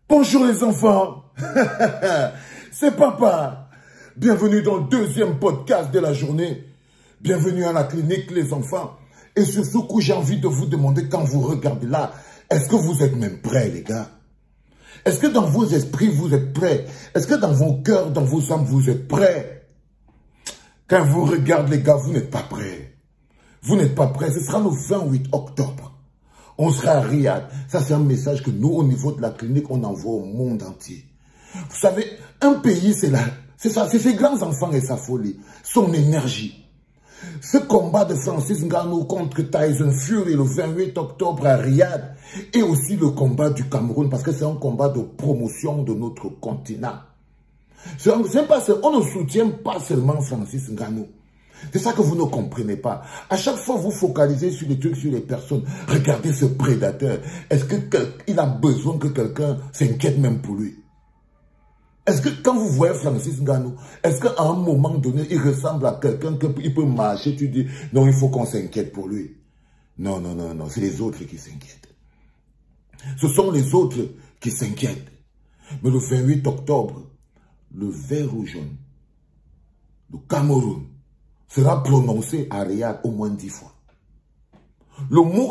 Bonjour les enfants, c'est papa. Bienvenue dans le deuxième podcast de la journée. Bienvenue à la clinique les enfants. Et sur ce coup, j'ai envie de vous demander quand vous regardez là, est-ce que vous êtes même prêts les gars? Est-ce que dans vos esprits vous êtes prêts? Est-ce que dans vos cœurs, dans vos âmes vous êtes prêts? Quand vous regardez les gars, vous n'êtes pas prêts. Vous n'êtes pas prêts, ce sera le 28 octobre. On sera à Riyad. Ça, c'est un message que nous, au niveau de la clinique, on envoie au monde entier. Vous savez, un pays, c'est ça, c'est ses grands enfants et sa folie, son énergie. Ce combat de Francis Ngannou contre Tyson Fury le 28 octobre à Riyad et aussi le combat du Cameroun, parce que c'est un combat de promotion de notre continent. On ne soutient pas seulement Francis Ngannou. C'est ça que vous ne comprenez pas. À chaque fois, vous focalisez sur les trucs, sur les personnes. Regardez ce prédateur. Est-ce qu'il a besoin que quelqu'un s'inquiète même pour lui? Est-ce que quand vous voyez Francis Ngannou, est-ce qu'à un moment donné, il ressemble à quelqu'un qui peut marcher, tu dis, non, il faut qu'on s'inquiète pour lui? Non, non, non, non, c'est les autres qui s'inquiètent. Ce sont les autres qui s'inquiètent. Mais le 28 octobre, le vert ou jaune, le Cameroun, sera prononcé à Riyad au moins 10 fois. Le mot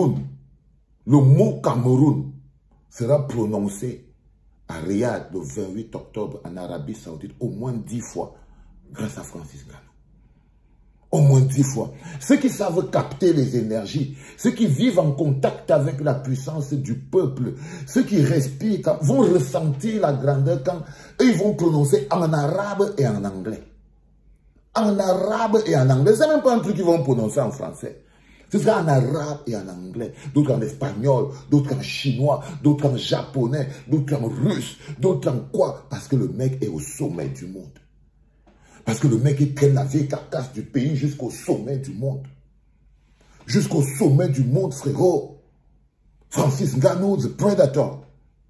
Cameroun sera prononcé à Riyad le 28 octobre en Arabie Saoudite au moins 10 fois grâce à Francis Ngannou. Au moins 10 fois. Ceux qui savent capter les énergies, ceux qui vivent en contact avec la puissance du peuple, ceux qui respirent vont ressentir la grandeur quand eux ils vont prononcer en arabe et en anglais. En arabe et en anglais. Ce n'est même pas un truc qu'ils vont prononcer en français. Ce sera en arabe et en anglais. D'autres en espagnol, d'autres en chinois, d'autres en japonais, d'autres en russe, d'autres en quoi? Parce que le mec est au sommet du monde. Parce que le mec il traîne la vieille carcasse du pays jusqu'au sommet du monde. Jusqu'au sommet du monde, frérot. Francis Ngannou, the Predator.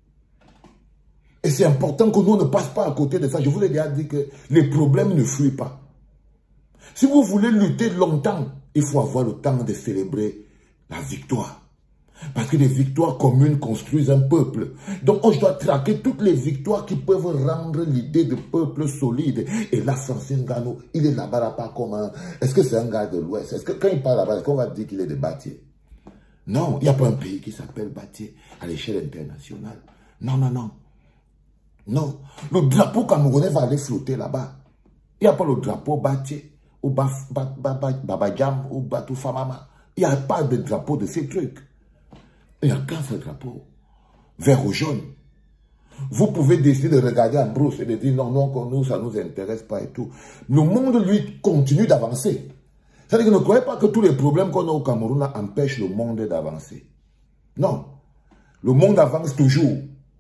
Et c'est important que nous ne passe pas à côté de ça. Je vous ai déjà dit que les problèmes ne fuient pas. Si vous voulez lutter longtemps, il faut avoir le temps de célébrer la victoire. Parce que les victoires communes construisent un peuple. Donc, je dois traquer toutes les victoires qui peuvent rendre l'idée de peuple solide. Et là, Francis Ngannou, il est là-bas pas comme un... Est-ce que c'est un gars de l'Ouest? Est-ce que quand il parle là-bas, est-ce qu'on va dire qu'il est de Batié? Non, il n'y a pas un pays qui s'appelle Batié à l'échelle internationale. Non, non, non. Non. Le drapeau camerounais va aller flotter là-bas. Il n'y a pas le drapeau Batié ou Babadjam ou Batou Famama. Il n'y a pas de drapeau de ces trucs. Il n'y a qu'un seul drapeau, vert ou jaune. Vous pouvez décider de regarder en brousse et de dire non, non, nous, ça ne nous intéresse pas et tout. Le monde, lui, continue d'avancer. C'est-à-dire que ne croyez pas que tous les problèmes qu'on a au Cameroun empêchent le monde d'avancer. Non. Le monde avance toujours.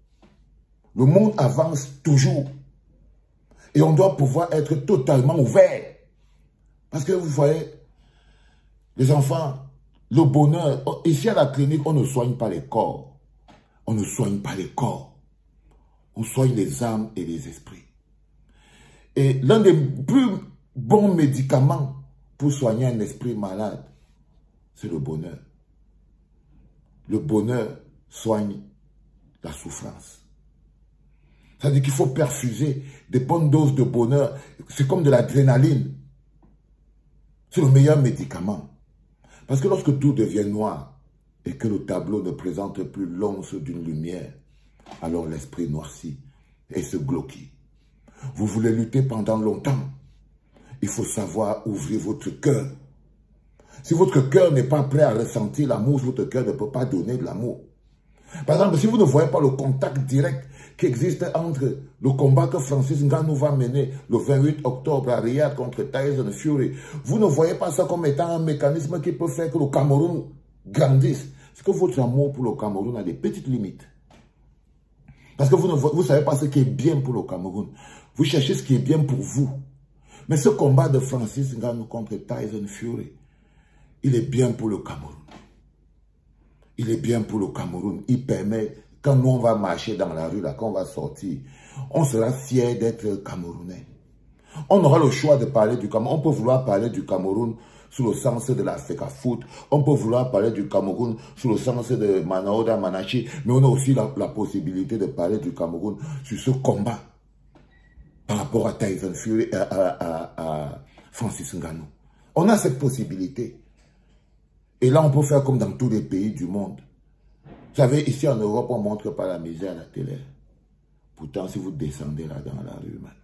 Le monde avance toujours. Et on doit pouvoir être totalement ouvert. Parce que vous voyez, les enfants, le bonheur, ici à la clinique, on ne soigne pas les corps. On ne soigne pas les corps. On soigne les âmes et les esprits. Et l'un des plus bons médicaments pour soigner un esprit malade, c'est le bonheur. Le bonheur soigne la souffrance. C'est-à-dire qu'il faut perfuser des bonnes doses de bonheur. C'est comme de l'adrénaline. C'est le meilleur médicament. Parce que lorsque tout devient noir et que le tableau ne présente plus l'once d'une lumière, alors l'esprit noircit et se glauquit. Vous voulez lutter pendant longtemps. Il faut savoir ouvrir votre cœur. Si votre cœur n'est pas prêt à ressentir l'amour, votre cœur ne peut pas donner de l'amour. Par exemple, si vous ne voyez pas le contact direct qui existe entre le combat que Francis Ngannou va mener le 28 octobre à Riyad contre Tyson Fury, vous ne voyez pas ça comme étant un mécanisme qui peut faire que le Cameroun grandisse. C'est que votre amour pour le Cameroun a des petites limites. Parce que vous ne savez pas ce qui est bien pour le Cameroun. Vous cherchez ce qui est bien pour vous. Mais ce combat de Francis Ngannou contre Tyson Fury, il est bien pour le Cameroun. Il est bien pour le Cameroun. Il permet, quand nous on va marcher dans la rue, là, quand on va sortir, on sera fiers d'être Camerounais. On aura le choix de parler du Cameroun. On peut vouloir parler du Cameroun sous le sens de l'Africa Foot. On peut vouloir parler du Cameroun sous le sens de Manaoda Manachi, mais on a aussi la possibilité de parler du Cameroun sur ce combat par rapport à Tyson Fury et à Francis Ngannou. On a cette possibilité. Et là, on peut faire comme dans tous les pays du monde. Vous savez, ici en Europe, on ne montre pas la misère à la télé. Pourtant, si vous descendez là dans la rue, man,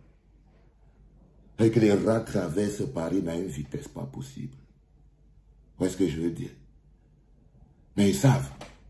et que les rats traversent Paris à une vitesse pas possible. Vous voyez ce que je veux dire? Mais ils savent.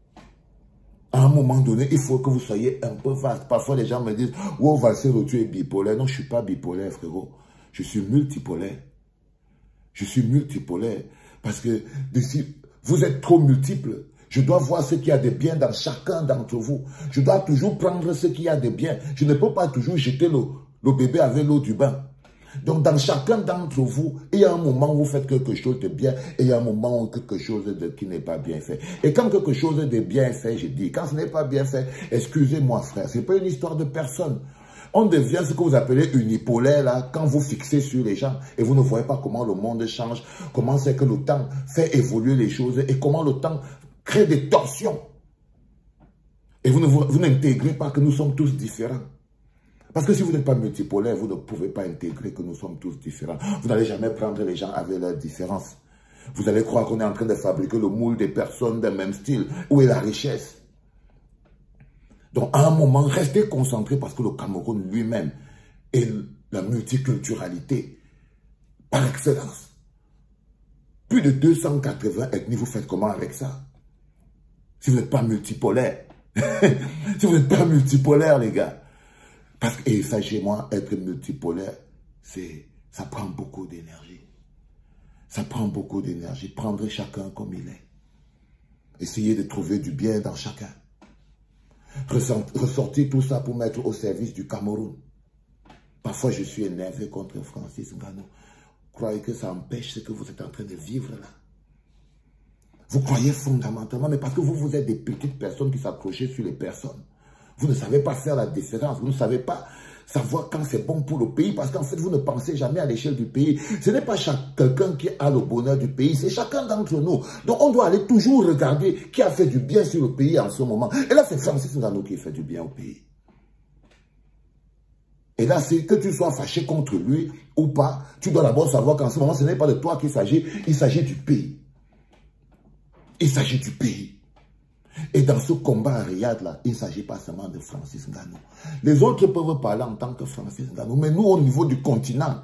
À un moment donné, il faut que vous soyez un peu vaste. Parfois, les gens me disent, « Oh, Valsero, tu es bipolaire. » Non, je ne suis pas bipolaire, frérot. Je suis multipolaire. Je suis multipolaire. Parce que vous êtes trop multiples. Je dois voir ce qu'il y a de bien dans chacun d'entre vous. Je dois toujours prendre ce qu'il y a de bien. Je ne peux pas toujours jeter le bébé avec l'eau du bain. Donc, dans chacun d'entre vous, il y a un moment où vous faites quelque chose de bien et il y a un moment où quelque chose qui n'est pas bien fait. Et quand quelque chose de bien fait, je dis, quand ce n'est pas bien fait, excusez-moi frère, ce n'est pas une histoire de personne. On devient ce que vous appelez unipolaire là, quand vous fixez sur les gens et vous ne voyez pas comment le monde change, comment c'est que le temps fait évoluer les choses et comment le temps crée des tensions. Et vous n'intégrez pas que nous sommes tous différents. Parce que si vous n'êtes pas multipolaire, vous ne pouvez pas intégrer que nous sommes tous différents. Vous n'allez jamais prendre les gens avec leurs différences. Vous allez croire qu'on est en train de fabriquer le moule des personnes d'un même style. Où est la richesse? Donc, à un moment, restez concentrés parce que le Cameroun lui-même est la multiculturalité par excellence. Plus de 280 ethnies, vous faites comment avec ça? Si vous n'êtes pas multipolaire. Si vous n'êtes pas multipolaire, les gars. Parce que, et sachez-moi, être multipolaire, ça prend beaucoup d'énergie. Ça prend beaucoup d'énergie. Prendre chacun comme il est. Essayez de trouver du bien dans chacun. Ressortir tout ça pour mettre au service du Cameroun. Parfois, je suis énervé contre Francis Ngannou. Croyez que ça empêche ce que vous êtes en train de vivre là. Vous croyez fondamentalement, mais parce que vous êtes des petites personnes qui s'accrochaient sur les personnes. Vous ne savez pas faire la différence. Vous ne savez pas savoir quand c'est bon pour le pays. Parce qu'en fait, vous ne pensez jamais à l'échelle du pays. Ce n'est pas quelqu'un qui a le bonheur du pays. C'est chacun d'entre nous. Donc, on doit aller toujours regarder qui a fait du bien sur le pays en ce moment. Et là, c'est Francis Ngannou qui fait du bien au pays. Et là, c'est que tu sois fâché contre lui ou pas. Tu dois d'abord savoir qu'en ce moment, ce n'est pas de toi qu'il s'agit. Il s'agit du pays. Il s'agit du pays. Et dans ce combat à Riyad, là, il ne s'agit pas seulement de Francis Ngannou. Les autres peuvent parler en tant que Francis Ngannou, mais nous, au niveau du continent,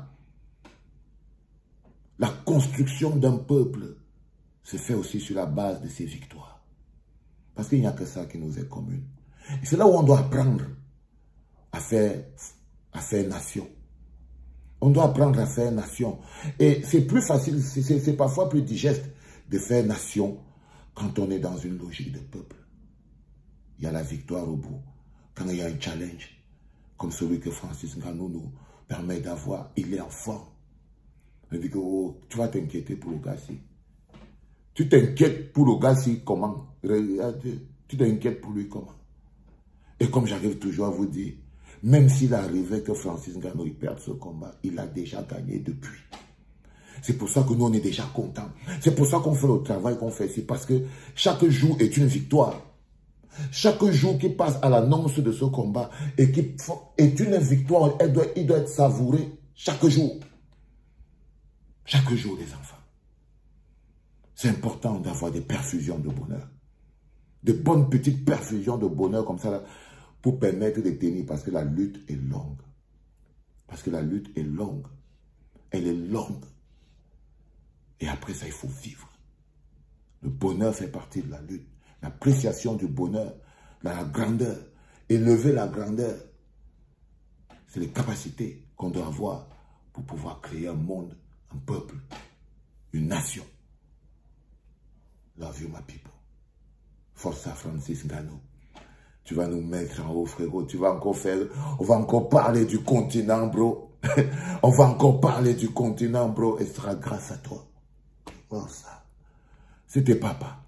la construction d'un peuple se fait aussi sur la base de ses victoires. Parce qu'il n'y a que ça qui nous est commune. Et c'est là où on doit apprendre à faire nation. On doit apprendre à faire nation. Et c'est plus facile, c'est parfois plus digeste de faire nation quand on est dans une logique de peuple. Il y a la victoire au bout. Quand il y a un challenge, comme celui que Francis Ngannou nous permet d'avoir, il est en forme. Il dit que oh, tu vas t'inquiéter pour le gars-ci. Tu t'inquiètes pour le gars-ci comment? Tu t'inquiètes pour lui comment? Et comme j'arrive toujours à vous dire, même s'il arrivait que Francis Ngannou perde ce combat, il a déjà gagné depuis. C'est pour ça que nous, on est déjà contents. C'est pour ça qu'on fait le travail qu'on fait ici. Parce que chaque jour est une victoire. Chaque jour qui passe à l'annonce de ce combat et qui est une victoire, il doit être savouré chaque jour. Chaque jour, les enfants. C'est important d'avoir des perfusions de bonheur. De bonnes petites perfusions de bonheur comme ça là, pour permettre de tenir. Parce que la lutte est longue. Parce que la lutte est longue. Elle est longue. Et après ça, il faut vivre. Le bonheur fait partie de la lutte. L'appréciation du bonheur, la grandeur, élever la grandeur. C'est les capacités qu'on doit avoir pour pouvoir créer un monde, un peuple, une nation. Love you, my people. Forza Francis Ngannou. Tu vas nous mettre en haut, frérot. Tu vas encore faire... On va encore parler du continent, bro. On va encore parler du continent, bro. Et ce sera grâce à toi. Forza. C'était papa.